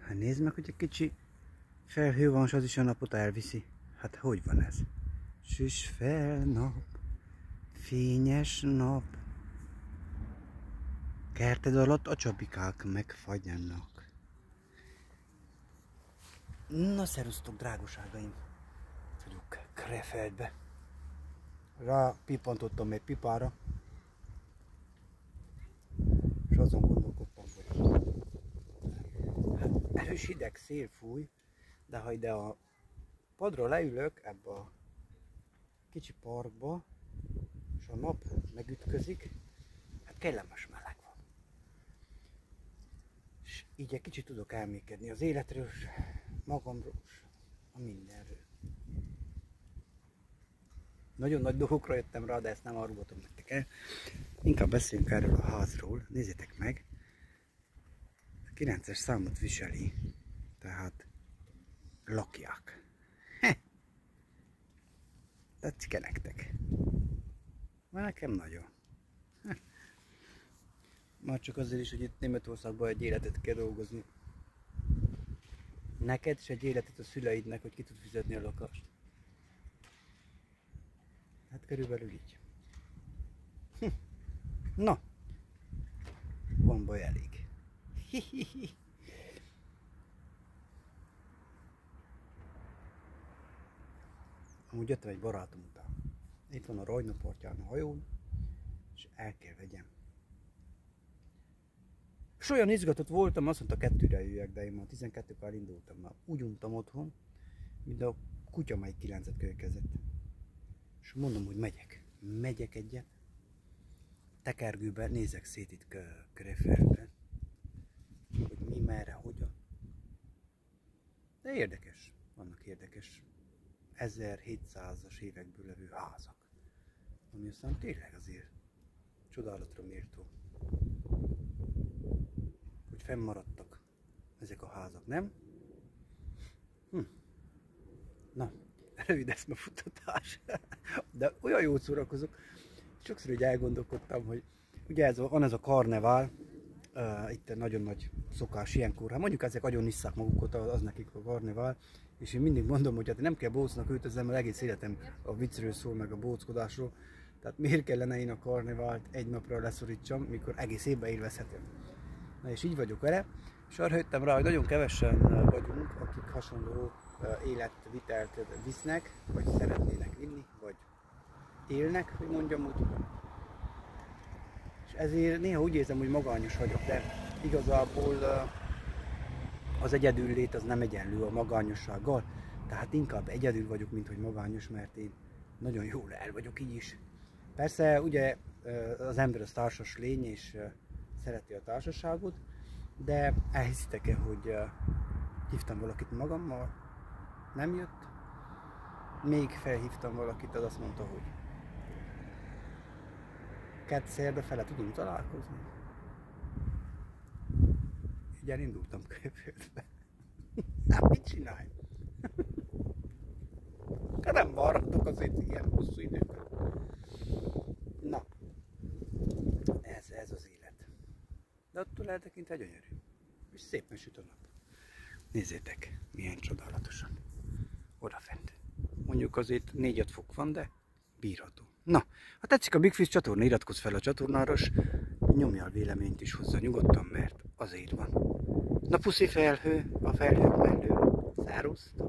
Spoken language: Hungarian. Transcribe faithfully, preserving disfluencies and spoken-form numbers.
Hát nézd meg, hogy egy kicsi felhő van, és az is a napot elviszi. Hát hogy van ez? Süss fel nap, fényes nap, kerted alatt a csapikák megfagyjanak. Na szerusztok, drágoságaim! Vagyok Krefeldbe. Rá pipantottam egy pipára, és azon gondolkodtam, hogy hát erős hideg szél fúj, de ha ide a padra leülök ebbe a kicsi parkba, és a nap megütközik, hát kellemes meleg van. És így egy kicsit tudok elmékedni az életről, magamról, a mindenről. Nagyon nagy dolgokra jöttem rá, de ezt nem árulgatom nektek el. Inkább beszéljünk erről a házról. Nézzétek meg! A kilences számot viseli, tehát lakják. Heh. Tetszik-e nektek? Már nekem nagyon. Heh. Már csak azért is, hogy itt Németországban egy életet kell dolgozni. Neked és egy életet a szüleidnek, hogy ki tud fizetni a lakást. Hát körülbelül így. Hm. Na, van baj elég. Hihihi. Amúgy jöttem egy barátom után. Itt van a Rajna partján a hajón, és el kell vegyem. És olyan izgatott voltam, azt mondta, kettőre jöjjek, de én már tizenkettőkor indultam. Már úgy untam otthon, mint a kutya, melyik kilencet következett. És mondom, hogy megyek. Megyek egyet. Tekergőben nézek szét itt Krefeldben, hogy mi, merre, hogyan. De érdekes. Vannak érdekes ezerhétszázas évekből levő házak. Ami aztán tényleg azért csodálatra méltó. Hogy fennmaradtak ezek a házak, nem? Hm. Na, rövid eszmefuttatás. De olyan jól szórakozok. Sokszor így elgondolkodtam, hogy ugye ez a, van ez a karnevál, uh, itt nagyon nagy szokás ilyenkor, hát mondjuk ezek agyon isszák magukat, az nekik a karnevál, és én mindig mondom, hogy hát nem kell bócnak öltöznem, mert egész életem a viccről szól, meg a bóckodásról, tehát miért kellene én a karnevált egy napra leszorítsam, mikor egész évben élvezhetem. Na és így vagyok vele, és arra jöttem rá, hogy nagyon kevesen vagyunk, akik hasonló életvitelt visznek, vagy szeretnének vinni, vagy élnek, hogy mondjam úgy. És ezért néha úgy érzem, hogy magányos vagyok, de igazából az egyedüllét az nem egyenlő a magányossággal. Tehát inkább egyedül vagyok, mint hogy magányos, mert én nagyon jól el vagyok így is. Persze ugye az ember az társas lény, és szereti a társaságot, de elhiszitek-e, hogy hívtam valakit magammal, nem jött. Még felhívtam valakit, az azt mondta, hogy kedd szerda fele tudunk találkozni. Így elindultam Krefeldbe. Hát mit csinálj? Hát nem várhatok azért ilyen hosszú időben. Na, ez, ez az élet. De attól eltekintve gyönyörű. És szépen süt a nap. Nézzétek, milyen csodálatosan. Odafent. Mondjuk azért négy-öt fok van, de bírható. Na, ha tetszik a Big Fish csatorna, iratkozz fel a csatornára, és nyomjál véleményt is hozzá nyugodtan, mert azért van. Na puszi felhő, a felhők mellő. Szerusztok!